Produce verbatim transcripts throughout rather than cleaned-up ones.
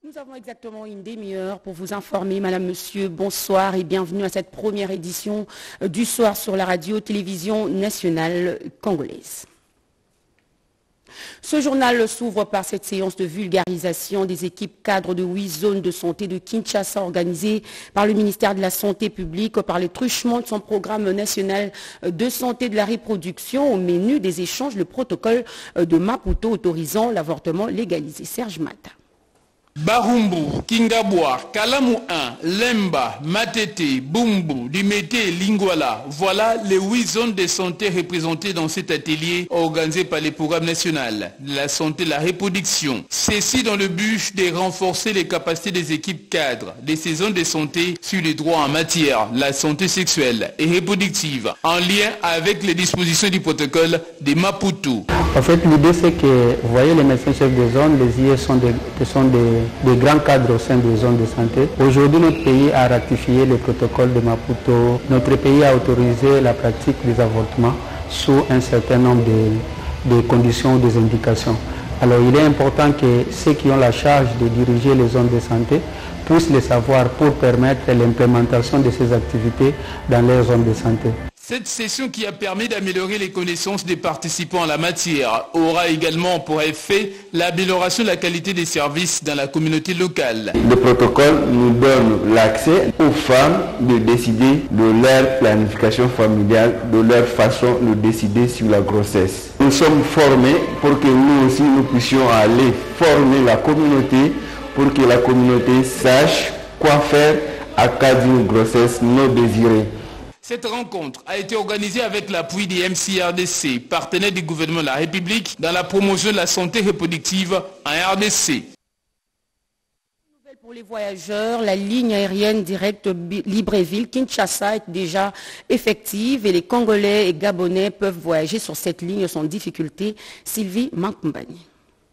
Nous avons exactement une demi-heure pour vous informer. Madame, Monsieur, bonsoir et bienvenue à cette première édition du soir sur la radio-télévision nationale congolaise. Ce journal s'ouvre par cette séance de vulgarisation des équipes cadres de huit zones de santé de Kinshasa organisée par le ministère de la Santé publique par les truchements de son programme national de santé de la reproduction. Au menu des échanges, le protocole de Maputo autorisant l'avortement légalisé. Serge Mata. Barumbu, Kingabwa, Kalamu un, Lemba, Matete, Bumbu, Limete, Lingwala. Voilà les huit zones de santé représentées dans cet atelier organisé par les programmes nationaux de la santé de la reproduction. Ceci dans le but de renforcer les capacités des équipes cadres de ces zones de santé sur les droits en matière de la santé sexuelle et reproductive en lien avec les dispositions du protocole de Maputo. En fait, l'idée c'est que, vous voyez, les médecins chefs de zone, les I E sont des, sont des des grands cadres au sein des zones de santé. Aujourd'hui, notre pays a ratifié le protocole de Maputo. Notre pays a autorisé la pratique des avortements sous un certain nombre de, de conditions ou des indications. Alors, il est important que ceux qui ont la charge de diriger les zones de santé puissent le savoir pour permettre l'implémentation de ces activités dans les zones de santé. Cette session qui a permis d'améliorer les connaissances des participants en la matière aura également pour effet l'amélioration de la qualité des services dans la communauté locale. Le protocole nous donne l'accès aux femmes de décider de leur planification familiale, de leur façon de décider sur la grossesse. Nous sommes formés pour que nous aussi nous puissions aller former la communauté pour que la communauté sache quoi faire à cas d'une grossesse non désirée. Cette rencontre a été organisée avec l'appui des M C R D C, partenaire du gouvernement de la République, dans la promotion de la santé reproductive en R D C. Pour les voyageurs, la ligne aérienne directe Libreville-Kinshasa est déjà effective et les Congolais et Gabonais peuvent voyager sur cette ligne sans difficulté. Sylvie Mankumbani.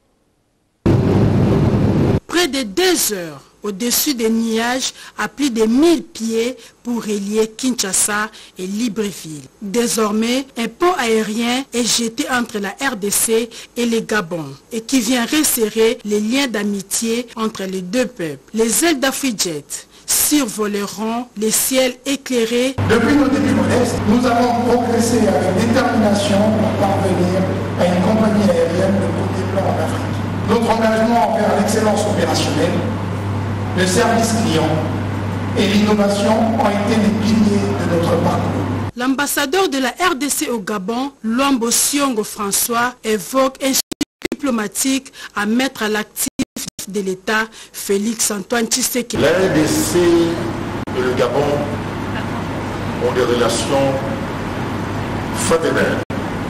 Près de deux heures au-dessus des nuages à plus de mille pieds pour relier Kinshasa et Libreville. Désormais, un pont aérien est jeté entre la R D C et le Gabon et qui vient resserrer les liens d'amitié entre les deux peuples. Les ailes d'Afrijet survoleront les ciels éclairés. Depuis nos débuts modestes, nous avons progressé avec détermination pour parvenir à une compagnie aérienne de haut déploiement en Afrique. Notre engagement envers l'excellence opérationnelle, le service client et l'innovation ont été les piliers de notre parcours. L'ambassadeur de la R D C au Gabon, Luambo Siongo François, évoque un suivi diplomatique à mettre à l'actif de l'État, Félix Antoine Tshisekedi. La R D C et le Gabon ont des relations fraternelles.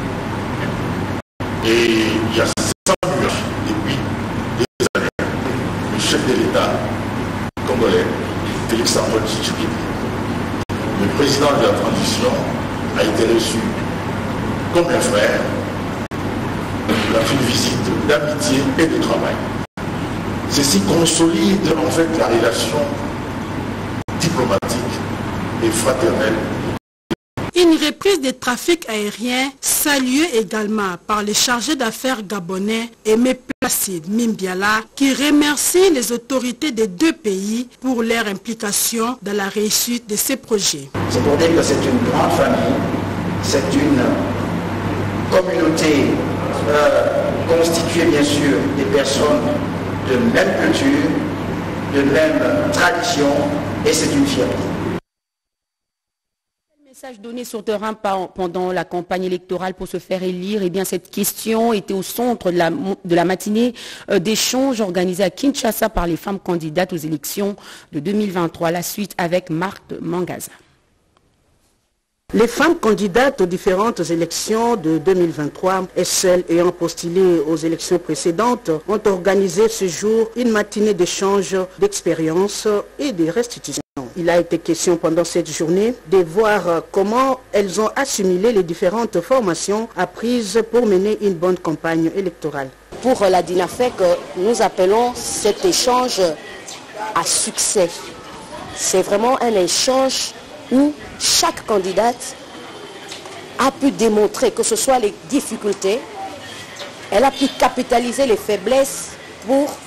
Et il y a cent ans, depuis des années, le chef de l'État congolais, Félix Antoine Tshisekedi, le président de la transition, a été reçu comme un frère. Il a fait une visite d'amitié et de travail. Ceci consolide en fait la relation diplomatique et fraternelle. Une reprise des trafics aériens saluée également par les chargés d'affaires gabonais Aimé Placide Mimbiala qui remercie les autorités des deux pays pour leur implication dans la réussite de ces projets. C'est pour dire que c'est une grande famille, c'est une communauté euh, constituée bien sûr des personnes de même culture, de même tradition et c'est une fierté. Message donné sur terrain pendant la campagne électorale pour se faire élire, et eh bien cette question était au centre de la, de la matinée d'échanges organisés à Kinshasa par les femmes candidates aux élections de deux mille vingt-trois. La suite avec Marthe Mangaza. Les femmes candidates aux différentes élections de deux mille vingt-trois et celles ayant postulé aux élections précédentes ont organisé ce jour une matinée d'échange, d'expériences et de restitutions. Il a été question pendant cette journée de voir comment elles ont assimilé les différentes formations apprises pour mener une bonne campagne électorale. Pour la DINAFEC, nous appelons cet échange à succès. C'est vraiment un échange où chaque candidate a pu démontrer que ce soit les difficultés, elle a pu capitaliser les faiblesses pour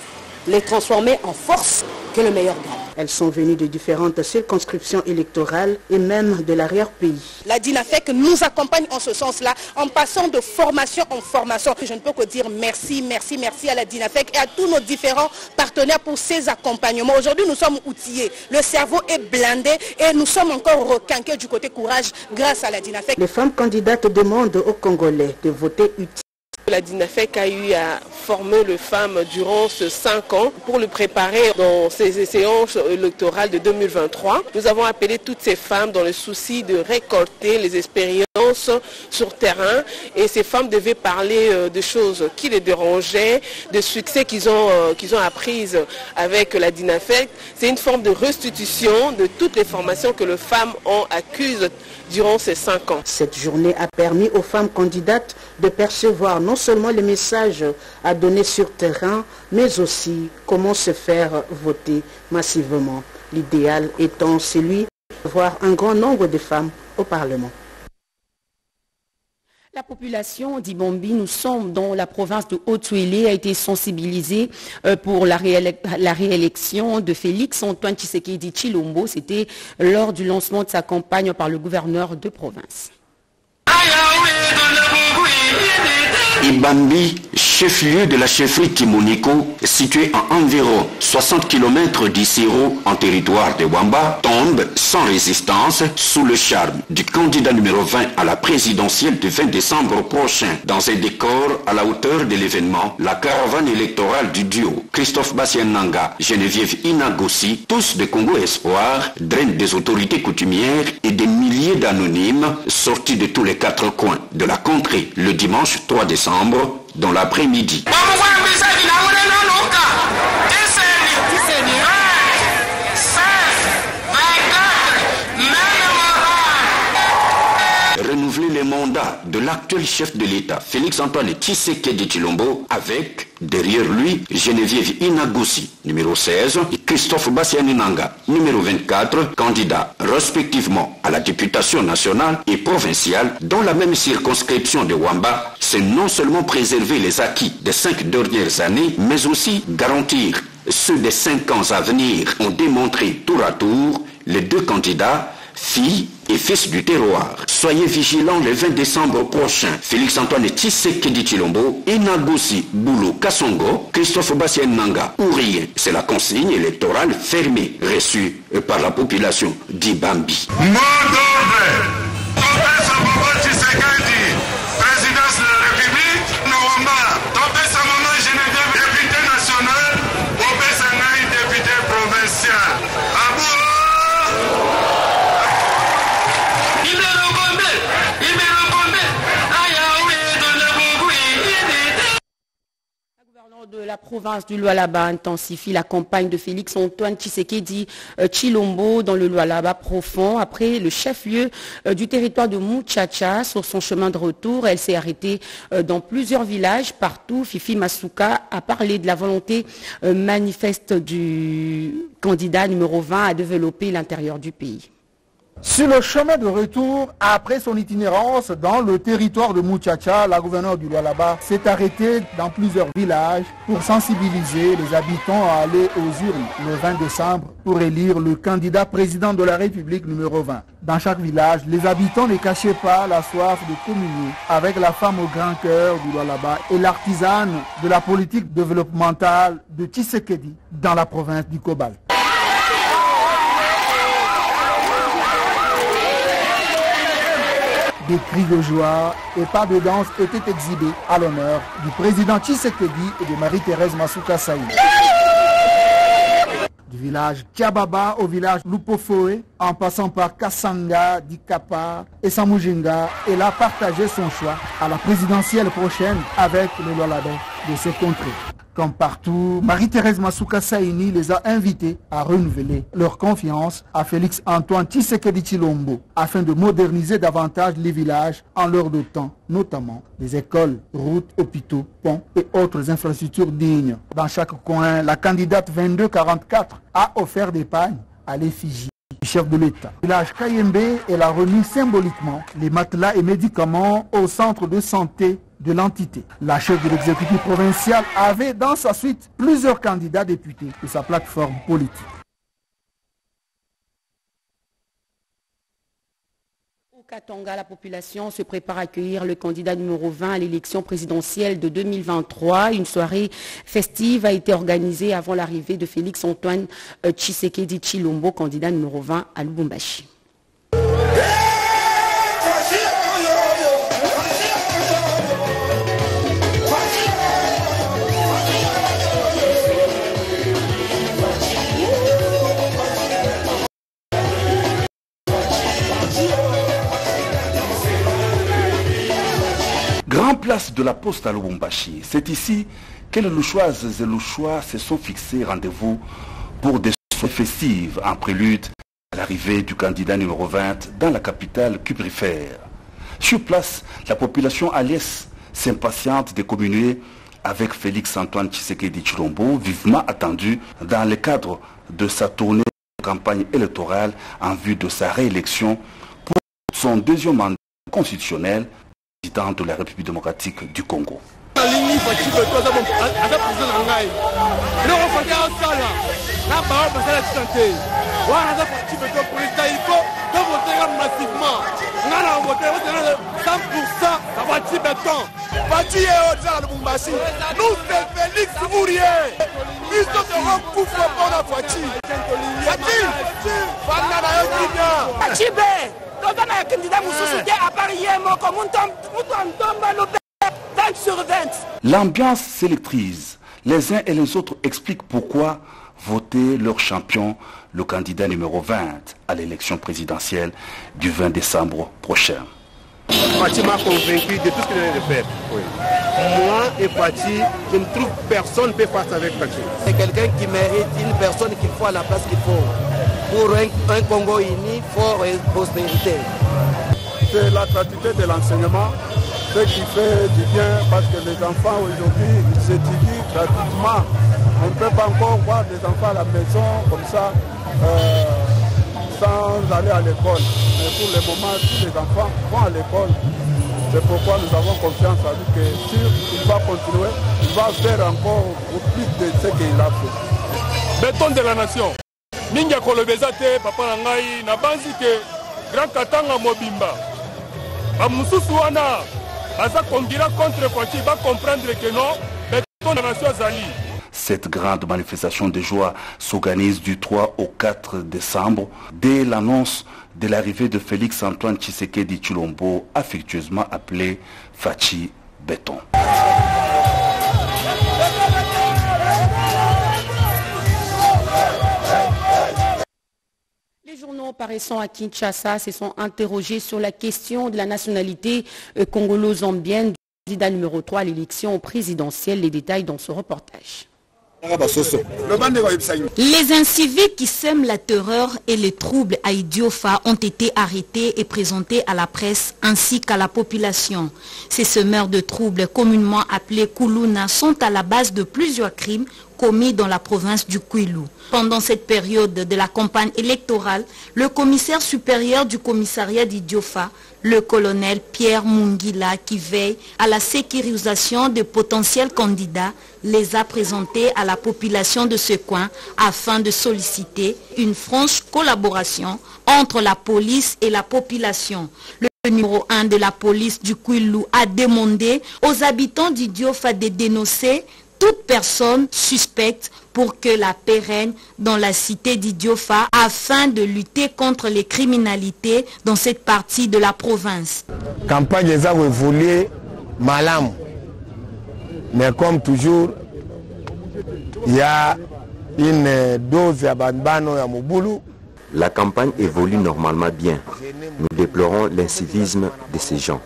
les transformer en force, que le meilleur gagne. Elles sont venues de différentes circonscriptions électorales et même de l'arrière-pays. La DINAFEC nous accompagne en ce sens-là, en passant de formation en formation. Je ne peux que dire merci, merci, merci à la DINAFEC et à tous nos différents partenaires pour ces accompagnements. Aujourd'hui, nous sommes outillés, le cerveau est blindé et nous sommes encore requinqués du côté courage grâce à la DINAFEC. Les femmes candidates demandent aux Congolais de voter utile. La DINAFEC a eu à former les femmes durant ces cinq ans pour le préparer dans ces séances électorales de deux mille vingt-trois. Nous avons appelé toutes ces femmes dans le souci de récolter les expériences sur terrain et ces femmes devaient parler de choses qui les dérangeaient, de succès qu'ils ont, qu'ils ont apprises avec la DINAFEC. C'est une forme de restitution de toutes les formations que les femmes ont acquises durant ces cinq ans. Cette journée a permis aux femmes candidates de percevoir non seulement les messages à donner sur terrain, mais aussi comment se faire voter massivement. L'idéal étant celui de voir un grand nombre de femmes au Parlement. La population d'Ibombi, nous sommes dans la province de Haut-Touélé, a été sensibilisée pour la, réélec la réélection de Félix Antoine Tshisekedi Tshilombo. C'était lors du lancement de sa campagne par le gouverneur de province. Ibambi, chef-lieu de la chefferie Kimoniko, situé à environ soixante kilomètres d'Issiro en territoire de Wamba, tombe sans résistance sous le charme du candidat numéro vingt à la présidentielle du vingt décembre prochain. Dans un décor à la hauteur de l'événement, la caravane électorale du duo Christophe Bassienanga, Geneviève Inagossi, tous de Congo Espoir, drainent des autorités coutumières et des milliers d'anonymes sortis de tous les quatre coins de la contrée le dimanche trois décembre dans l'après-midi. Renouveler les mandats de l'actuel chef de l'État, Félix Antoine Tshisekedi Tshilombo, avec, derrière lui, Geneviève Inagossi, numéro seize, et Christophe Bassianinanga, numéro vingt-quatre, candidats respectivement à la députation nationale et provinciale dans la même circonscription de Wamba. C'est non seulement préserver les acquis des cinq dernières années, mais aussi garantir ceux des cinq ans à venir, ont démontré tour à tour les deux candidats, filles et fils du terroir. Soyez vigilants le vingt décembre prochain. Félix Antoine Tshisekedi Tshilombo, Inagossi Boulou Kassongo, Christophe Bassienanga ou rien. C'est la consigne électorale fermée reçue par la population d'Ibambi. Mot d'ordre. Présidence de la République, Nawamba, Topesa Maman Geneviève, député national, Topesa Ngai, député provincial. Abou! De la province du Lualaba intensifie la campagne de Félix Antoine Tshisekedi Tshilombo dans le Lualaba profond. Après le chef-lieu du territoire de Muchacha, sur son chemin de retour, elle s'est arrêtée dans plusieurs villages partout. Fifi Masuka a parlé de la volonté manifeste du candidat numéro vingt à développer l'intérieur du pays. Sur le chemin de retour, après son itinérance dans le territoire de Muchacha, la gouverneure du Lualaba s'est arrêtée dans plusieurs villages pour sensibiliser les habitants à aller aux urnes le vingt décembre pour élire le candidat président de la République numéro vingt. Dans chaque village, les habitants ne cachaient pas la soif de communier avec la femme au grand cœur du Lualaba et l'artisane de la politique développementale de Tshisekedi dans la province du Kobal. Des cris de joie et pas de danse étaient exhibés à l'honneur du président Tshisekedi et de Marie-Thérèse Masuka Saï. Du village Tiababa au village Lupofoe, en passant par Kassanga, Dikapa et Samujinga, elle a partagé son choix à la présidentielle prochaine avec le Lualaba de ces contrées. Comme partout, Marie-Thérèse Masuka Saïni les a invités à renouveler leur confiance à Félix Antoine Tshisekedi Tshilombo afin de moderniser davantage les villages en leur dotant notamment des écoles, routes, hôpitaux, ponts et autres infrastructures dignes. Dans chaque coin, la candidate vingt-deux quarante-quatre a offert des pagnes à l'effigie du chef de l'État. Le village Kayembe, elle a remis symboliquement les matelas et médicaments au centre de santé de l'entité. La chef de l'exécutif provincial avait dans sa suite plusieurs candidats députés de sa plateforme politique. Katanga, la population se prépare à accueillir le candidat numéro vingt à l'élection présidentielle de deux mille vingt-trois. Une soirée festive a été organisée avant l'arrivée de Félix Antoine Tshisekedi Tshilombo, candidat numéro vingt à Lubumbashi. Grand place de la Poste à Lubumbashi. C'est ici que les Louchoises et Louchois se sont fixés rendez-vous pour des soirées festives en prélude à l'arrivée du candidat numéro vingt dans la capitale cuprifère. Sur place, la population aliès s'impatiente de communier avec Félix Antoine Tshisekedi Tshilombo, vivement attendu dans le cadre de sa tournée de campagne électorale en vue de sa réélection pour son deuxième mandat constitutionnel de la République démocratique du Congo. L'ambiance s'électrise. Les uns et les autres expliquent pourquoi voter leur champion, le candidat numéro vingt à l'élection présidentielle du vingt décembre prochain. Fati m'a convaincu de tout ce qu'il vient de faire. Oui. Moi et Fati, je ne trouve personne qui peut faire avec Fati. C'est quelqu'un qui mérite une personne qu'il faut à la place qu'il faut. Pour un, un Congo uni, fort et prospérité. C'est la gratuité de l'enseignement, ce qui fait du bien parce que les enfants aujourd'hui s'étudient gratuitement. On ne peut pas encore voir des enfants à la maison comme ça euh, sans aller à l'école. Mais pour le moment, tous les enfants vont à l'école. C'est pourquoi nous avons confiance en lui que si il va continuer, il va faire encore plus de ce qu'il a fait. Béton de la nation. Ninja Kolobezate, Papa Nangai, Nabanzi ke Grand Katanga Mobimba. Bamususu wana, baza kongira contre Fati, va comprendre que non, béton de la nation Zali. Cette grande manifestation de joie s'organise du trois au quatre décembre, dès l'annonce de l'arrivée de Félix Antoine Tshisekedi Tshilombo, affectueusement appelé Fati Béton. Les journaux paraissant à Kinshasa se sont interrogés sur la question de la nationalité congolo-zambienne du candidat numéro trois à l'élection présidentielle. Les détails dans ce reportage. Les inciviques qui sèment la terreur et les troubles à Idiofa ont été arrêtés et présentés à la presse ainsi qu'à la population. Ces semeurs de troubles, communément appelés Kuluna, sont à la base de plusieurs crimes commis dans la province du Kwilu. Pendant cette période de la campagne électorale, le commissaire supérieur du commissariat d'Idiofa, le colonel Pierre Mungila, qui veille à la sécurisation des potentiels candidats, les a présentés à la population de ce coin afin de solliciter une franche collaboration entre la police et la population. Le numéro un de la police du Kwilu a demandé aux habitants d'Idiofa de dénoncer toute personne suspecte pour que la paix règne dans la cité d'Idiofa afin de lutter contre les criminalités dans cette partie de la province. Campagne des arbres volés, malam. Mais comme toujours, il y a une dose à Banbano et à Moboulou. La campagne évolue normalement bien. Nous déplorons l'incivisme de ces gens.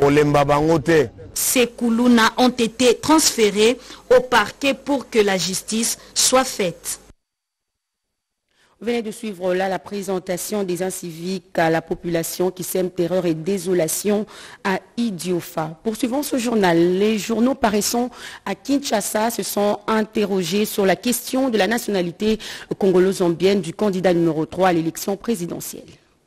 Ces Kuluna ont été transférés au parquet pour que la justice soit faite. Vous venez de suivre là la présentation des inciviques à la population qui sème terreur et désolation à Idiofa. Poursuivons ce journal. Les journaux paraissant à Kinshasa se sont interrogés sur la question de la nationalité congolo-zambienne du candidat numéro trois à l'élection présidentielle.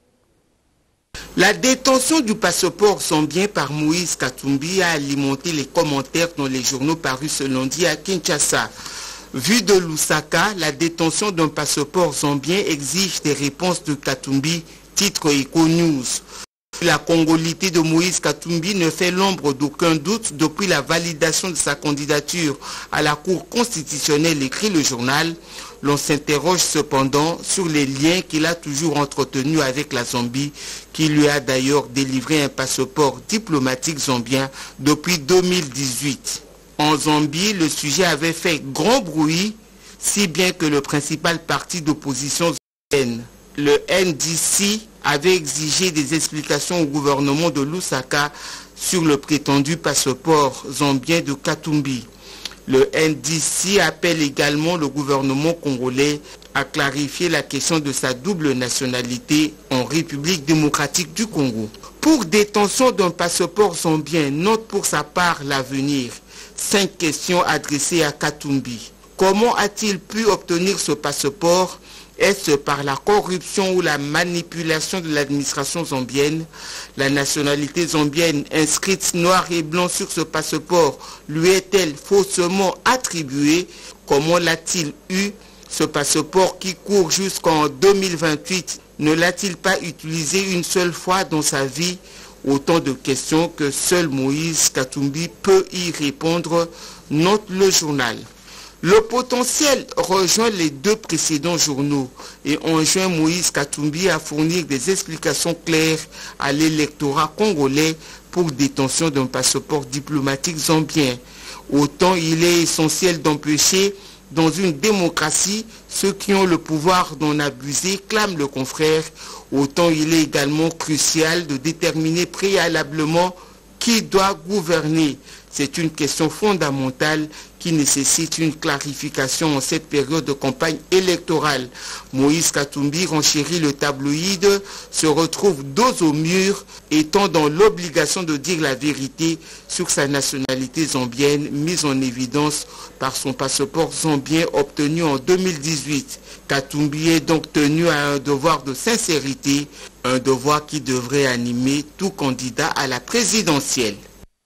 La détention du passeport zambien par Moïse Katumbi a alimenté les commentaires dans les journaux parus ce lundi à Kinshasa. Vu de Lusaka, la détention d'un passeport zambien exige des réponses de Katumbi, titre Eco News. La congolité de Moïse Katumbi ne fait l'ombre d'aucun doute depuis la validation de sa candidature à la Cour constitutionnelle, écrit le journal. L'on s'interroge cependant sur les liens qu'il a toujours entretenus avec la Zambie, qui lui a d'ailleurs délivré un passeport diplomatique zambien depuis deux mille dix-huit. En Zambie, le sujet avait fait grand bruit, si bien que le principal parti d'opposition zambienne, le N D C, avait exigé des explications au gouvernement de Lusaka sur le prétendu passeport zambien de Katumbi. Le N D C appelle également le gouvernement congolais à clarifier la question de sa double nationalité en République démocratique du Congo. Pour détention d'un passeport zambien, note pour sa part l'avenir. Cinq questions adressées à Katumbi. Comment a-t-il pu obtenir ce passeport? Est-ce par la corruption ou la manipulation de l'administration zambienne? La nationalité zambienne inscrite noir et blanc sur ce passeport lui est-elle faussement attribuée? Comment l'a-t-il eu? Ce passeport qui court jusqu'en deux mille vingt-huit, ne l'a-t-il pas utilisé une seule fois dans sa vie? Autant de questions que seul Moïse Katumbi peut y répondre, note le journal. Le potentiel rejoint les deux précédents journaux et enjoint Moïse Katumbi à fournir des explications claires à l'électorat congolais pour détention d'un passeport diplomatique zambien. Autant il est essentiel d'empêcher dans une démocratie ceux qui ont le pouvoir d'en abuser, clame le confrère, autant il est également crucial de déterminer préalablement qui doit gouverner. C'est une question fondamentale qui nécessite une clarification en cette période de campagne électorale. Moïse Katumbi, renchérit le tabloïd, se retrouve dos au mur, étant dans l'obligation de dire la vérité sur sa nationalité zambienne, mise en évidence par son passeport zambien obtenu en deux mille dix-huit. Katumbi est donc tenu à un devoir de sincérité, un devoir qui devrait animer tout candidat à la présidentielle.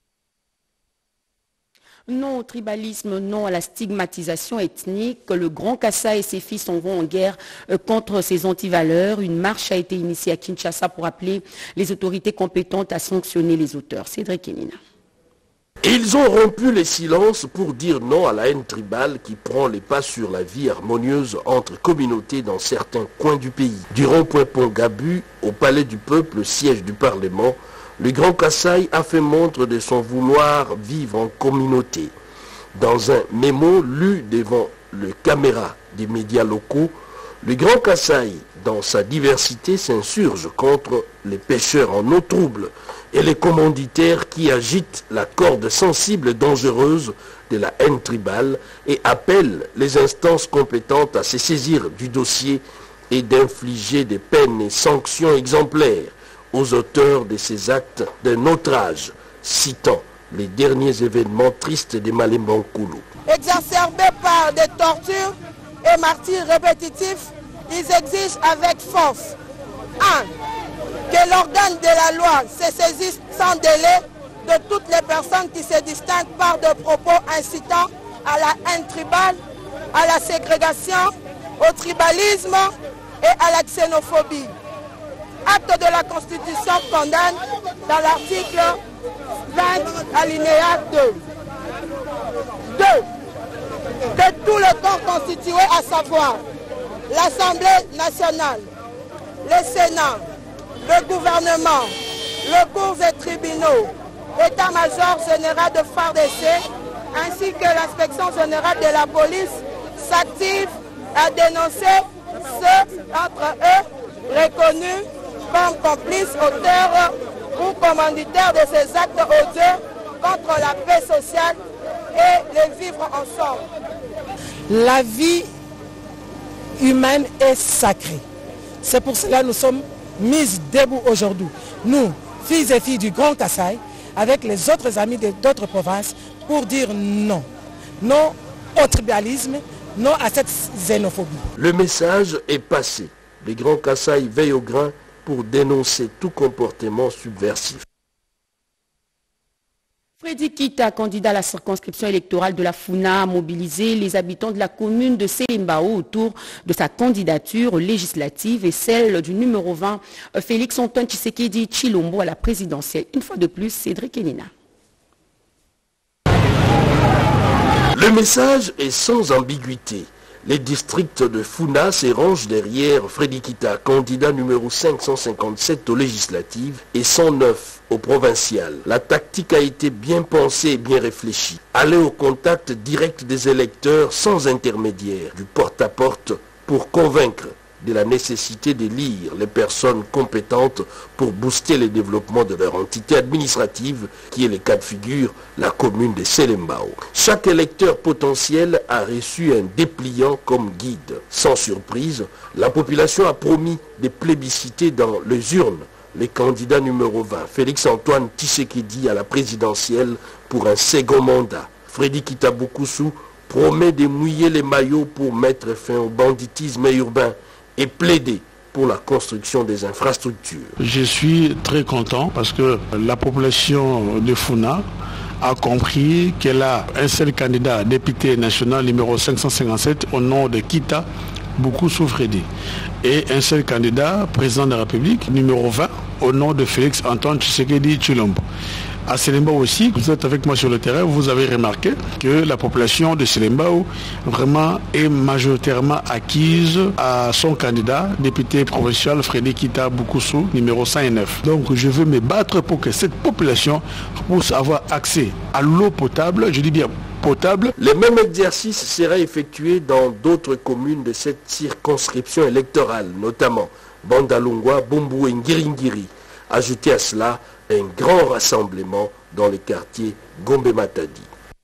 Non au tribalisme, non à la stigmatisation ethnique. Le Grand Kassai et ses fils s'en vont en guerre contre ces antivaleurs. Une marche a été initiée à Kinshasa pour appeler les autorités compétentes à sanctionner les auteurs. Cédric Kenina. Ils ont rompu les silences pour dire non à la haine tribale qui prend les pas sur la vie harmonieuse entre communautés dans certains coins du pays. Du rond-point Pont-Gabu au Palais du Peuple, siège du Parlement, le Grand Kassai a fait montre de son vouloir vivre en communauté. Dans un mémo lu devant le caméra des médias locaux, le Grand Kassai, dans sa diversité, s'insurge contre les pêcheurs en eau trouble et les commanditaires qui agitent la corde sensible et dangereuse de la haine tribale et appelle les instances compétentes à se saisir du dossier et d'infliger des peines et sanctions exemplaires aux auteurs de ces actes d'un autre âge, citant les derniers événements tristes de Malemba-Nkulu. Exacerbés par des tortures et martyrs répétitifs, ils exigent avec force un. Que l'organe de la loi se saisisse sans délai de toutes les personnes qui se distinguent par des propos incitant à la haine tribale, à la ségrégation, au tribalisme et à la xénophobie. Acte de la Constitution condamne dans l'article vingt, alinéa deux. deux. Que tout le corps constitué, à savoir l'Assemblée nationale, le Sénat, le gouvernement, le cours et tribunaux, l'état-major général de F A R D C, ainsi que l'inspection générale de la police s'active à dénoncer ceux d'entre eux reconnus comme complices, auteurs ou commanditaires de ces actes odieux contre la paix sociale et les vivre ensemble. La vie humaine est sacrée. C'est pour cela que nous sommes mises debout aujourd'hui. Nous, filles et filles du Grand Kasaï, avec les autres amis d'autres provinces, pour dire non. Non au tribalisme, non à cette xénophobie. Le message est passé. Les Grands Kasaï veillent au grain pour dénoncer tout comportement subversif. Freddy Kita, candidat à la circonscription électorale de la Funa, a mobilisé les habitants de la commune de Selembao autour de sa candidature législative et celle du numéro vingt, Félix Antoine Tshisekedi Tshilombo à la présidentielle. Une fois de plus, Cédric Enina. Le message est sans ambiguïté. Les districts de Funa se rangent derrière Freddy Kita, candidat numéro cinq cent cinquante-sept aux législatives et cent neuf aux provinciales. La tactique a été bien pensée et bien réfléchie. Aller au contact direct des électeurs sans intermédiaire, du porte-à-porte pour convaincre de la nécessité d'élire les personnes compétentes pour booster le développement de leur entité administrative, qui est le cas de figure, la commune de Selembao. Chaque électeur potentiel a reçu un dépliant comme guide. Sans surprise, la population a promis de plébisciter dans les urnes les candidats numéro vingt, Félix Antoine Tshisekedi à la présidentielle pour un second mandat. Freddy Kita Bukusu promet de mouiller les maillots pour mettre fin au banditisme urbain et plaider pour la construction des infrastructures. Je suis très content parce que la population de Funa a compris qu'elle a un seul candidat député national numéro cinq cent cinquante-sept au nom de Kita Bukusu Freddy et un seul candidat président de la République numéro vingt au nom de Félix Antoine Tshisekedi Tshilombo. À Selembao aussi, vous êtes avec moi sur le terrain, vous avez remarqué que la population de Selembao vraiment est majoritairement acquise à son candidat, député provincial Freddy Kita Bukusu, numéro cent neuf. Donc je veux me battre pour que cette population puisse avoir accès à l'eau potable, je dis bien potable. Le même exercice sera effectué dans d'autres communes de cette circonscription électorale, notamment Bandalungwa, Bumbu et Ngiringiri. Ajoutez à cela un grand rassemblement dans les quartiers Gombe-Matadi.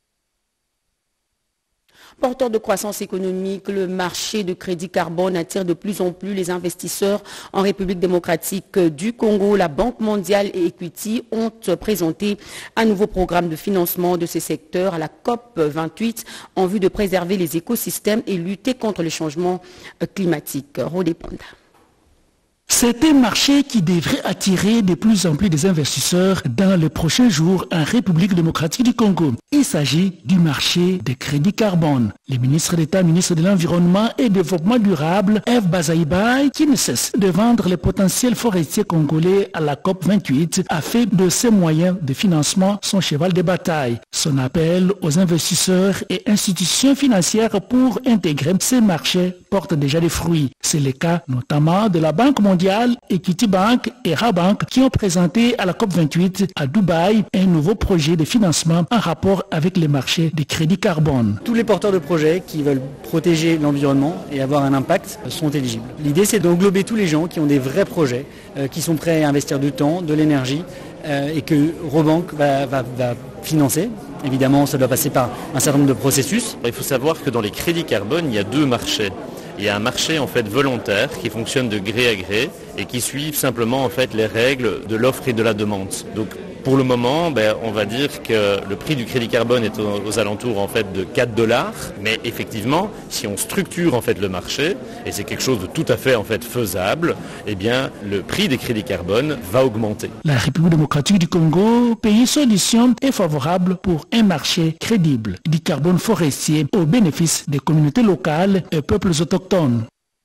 Porteur de croissance économique, le marché de crédit carbone attire de plus en plus les investisseurs en République démocratique du Congo. La Banque mondiale et Equity ont présenté un nouveau programme de financement de ces secteurs à la COP vingt-huit en vue de préserver les écosystèmes et lutter contre les changements climatiques. Rodé Panda. C'est un marché qui devrait attirer de plus en plus des investisseurs dans les prochains jours en République démocratique du Congo. Il s'agit du marché de crédit carbone. Le ministre d'État, ministre de l'Environnement et Développement durable, Eve Bazaïbaï, qui ne cesse de vendre les potentiels forestiers congolais à la COP vingt-huit, a fait de ses moyens de financement son cheval de bataille. Son appel aux investisseurs et institutions financières pour intégrer ces marchés porte déjà des fruits. C'est le cas notamment de la Banque mondiale, Equity Bank et Rabank qui ont présenté à la COP vingt-huit à Dubaï un nouveau projet de financement en rapport avec les marchés de crédit carbone. Tous les porteurs de projets qui veulent protéger l'environnement et avoir un impact sont éligibles. L'idée, c'est d'englober tous les gens qui ont des vrais projets, euh, qui sont prêts à investir du temps, de l'énergie euh, et que Robank va, va, va financer. Évidemment, ça doit passer par un certain nombre de processus. Il faut savoir que dans les crédits carbone, il y a deux marchés. Il y a un marché en fait volontaire qui fonctionne de gré à gré et qui suit simplement en fait les règles de l'offre et de la demande. Donc pour le moment, ben, on va dire que le prix du crédit carbone est aux, aux alentours en fait de quatre dollars. Mais effectivement, si on structure en fait le marché, et c'est quelque chose de tout à fait en fait faisable, eh bien le prix des crédits carbone va augmenter. La République démocratique du Congo, pays solution, est favorable pour un marché crédible du carbone forestier au bénéfice des communautés locales et peuples autochtones.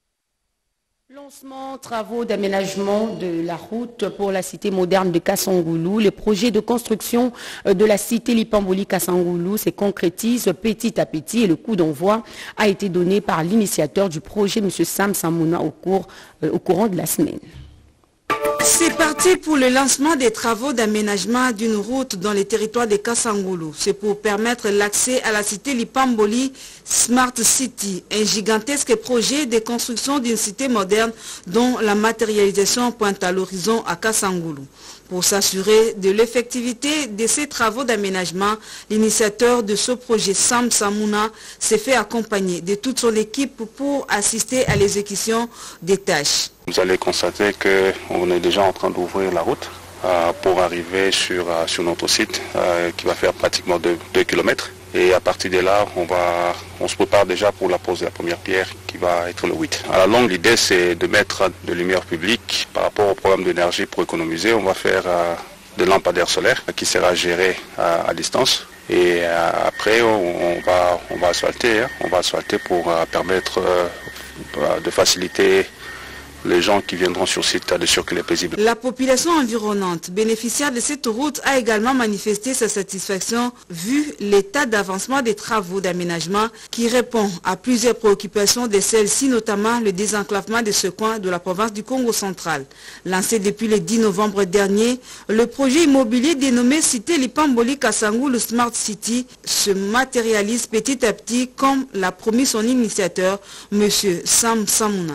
Lancement, travaux d'aménagement de la route pour la cité moderne de Kassangoulou. Les projets de construction de la cité Lipamboli-Kassangoulou se concrétisent petit à petit et le coup d'envoi a été donné par l'initiateur du projet, M. Sam Samouna, au, cours, euh, au courant de la semaine. C'est parti pour le lancement des travaux d'aménagement d'une route dans les territoires de Kassangoulou. C'est pour permettre l'accès à la cité Lipamboli, Smart City, un gigantesque projet de construction d'une cité moderne dont la matérialisation pointe à l'horizon à Kassangoulou. Pour s'assurer de l'effectivité de ces travaux d'aménagement, l'initiateur de ce projet, Sam Samouna, s'est fait accompagner de toute son équipe pour assister à l'exécution des tâches. Vous allez constater qu'on est déjà en train d'ouvrir la route euh, pour arriver sur, euh, sur notre site euh, qui va faire pratiquement deux kilomètres. Et à partir de là, on, va, on se prépare déjà pour la pose de la première pierre qui va être le huit. À la longue, l'idée c'est de mettre de lumière publique par rapport au programme d'énergie pour économiser. On va faire euh, des lampadaires solaires qui sera géré à, à distance. Et euh, après, on, on, va, on va asphalter. Hein. On va asphalter pour euh, permettre euh, de faciliter les gens qui viendront sur site de circuler paisible. La population environnante, bénéficiaire de cette route, a également manifesté sa satisfaction vu l'état d'avancement des travaux d'aménagement qui répond à plusieurs préoccupations de celles-ci, notamment le désenclavement de ce coin de la province du Congo central. Lancé depuis le dix novembre dernier, le projet immobilier dénommé Cité Lipamboli Kassangoulou Smart City se matérialise petit à petit comme l'a promis son initiateur, M. Sam Samouna.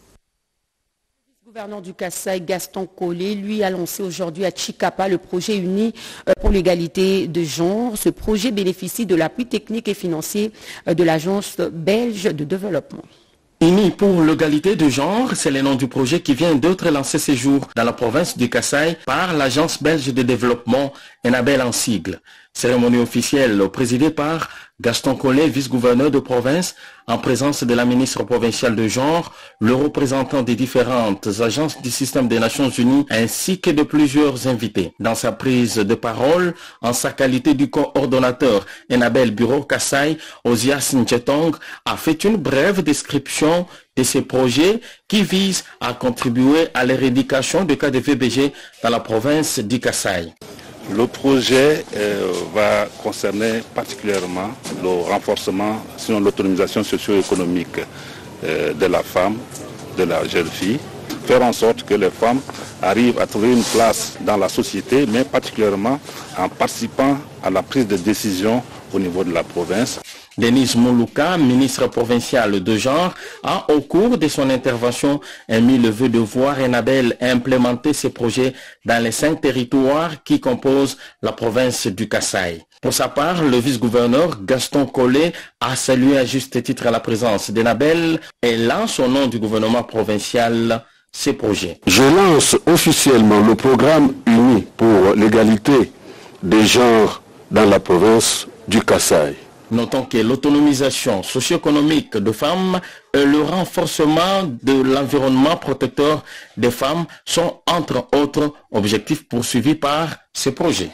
Le gouverneur du Kasaï, Gaston Collet, lui a lancé aujourd'hui à Chikapa le projet uni pour l'égalité de genre. Ce projet bénéficie de l'appui technique et financier de l'agence belge de développement. Uni pour l'égalité de genre, c'est le nom du projet qui vient d'être lancé ces jours dans la province du Kasaï par l'agence belge de développement Enabel en sigle. Cérémonie officielle présidée par Gaston Collet, vice-gouverneur de province, en présence de la ministre provinciale de genre, le représentant des différentes agences du système des Nations Unies, ainsi que de plusieurs invités. Dans sa prise de parole, en sa qualité du coordonnateur Enabel Bureau Kasaï, Ozias Nchetong a fait une brève description de ces projets qui visent à contribuer à l'éradication des cas de V B G dans la province du Kasaï. Le projet euh, va concerner particulièrement le renforcement, sinon l'autonomisation socio-économique euh, de la femme, de la jeune fille, faire en sorte que les femmes arrivent à trouver une place dans la société, mais particulièrement en participant à la prise de décision au niveau de la province. Denise Moulouka, ministre provincial de genre, a au cours de son intervention émis le vœu de voir Enabel implémenter ces projets dans les cinq territoires qui composent la province du Kasaï. Pour sa part, le vice-gouverneur Gaston Collet a salué à juste titre la présence d'Enabel et lance au nom du gouvernement provincial ces projets. Je lance officiellement le programme uni pour l'égalité des genres dans la province du Kasaï. Notons que l'autonomisation socio-économique de femmes et le renforcement de l'environnement protecteur des femmes sont entre autres objectifs poursuivis par ce projet.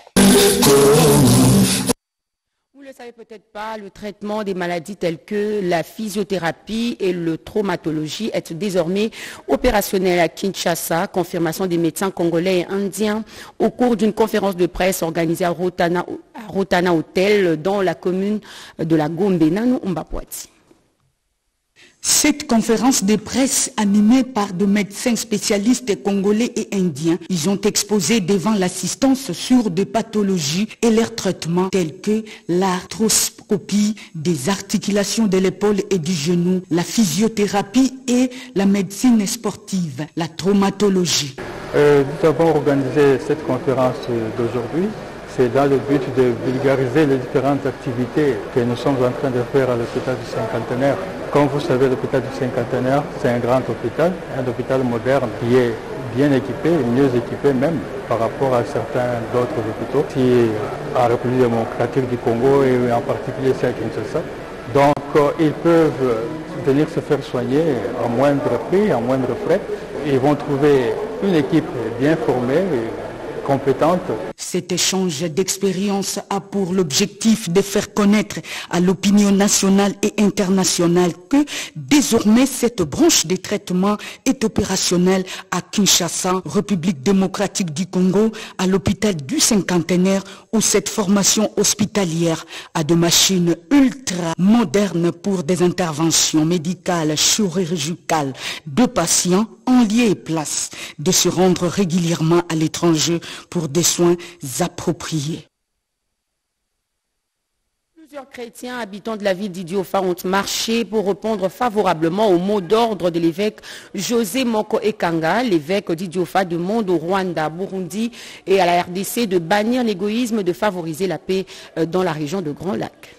Vous ne le savez peut-être pas, le traitement des maladies telles que la physiothérapie et le traumatologie est désormais opérationnel à Kinshasa. Confirmation des médecins congolais et indiens au cours d'une conférence de presse organisée à Rotana, à Rotana Hotel dans la commune de la Gombe. Nanou Mbapouati. Cette conférence de presse animée par des médecins spécialistes congolais et indiens, ils ont exposé devant l'assistance sur des pathologies et leurs traitements tels que l'arthroscopie des articulations de l'épaule et du genou, la physiothérapie et la médecine sportive, la traumatologie. Euh, nous avons organisé cette conférence d'aujourd'hui. C'est dans le but de vulgariser les différentes activités que nous sommes en train de faire à l'hôpital du Cinquantenaire. Comme vous savez, l'hôpital du Cinquantenaire, c'est un grand hôpital, un hôpital moderne qui est bien équipé, mieux équipé même par rapport à certains d'autres hôpitaux, qui en République démocratique du Congo et en particulier ici à Kinshasa. Donc euh, ils peuvent venir se faire soigner à moindre prix, à moindre frais. Ils vont trouver une équipe bien formée, compétente. Cet échange d'expériences a pour l'objectif de faire connaître à l'opinion nationale et internationale que désormais cette branche de traitement est opérationnelle à Kinshasa, République démocratique du Congo, à l'hôpital du Cinquantenaire, où cette formation hospitalière a des machines ultra modernes pour des interventions médicales, chirurgicales de patients en lieu et place de se rendre régulièrement à l'étranger pour des soins appropriés. Plusieurs chrétiens habitants de la ville d'Idiofa ont marché pour répondre favorablement au mot d'ordre de l'évêque José Moko Ekanga. L'évêque d'Idiofa demande au Rwanda, Burundi et à la R D C de bannir l'égoïsme, de favoriser la paix dans la région de Grand Lac.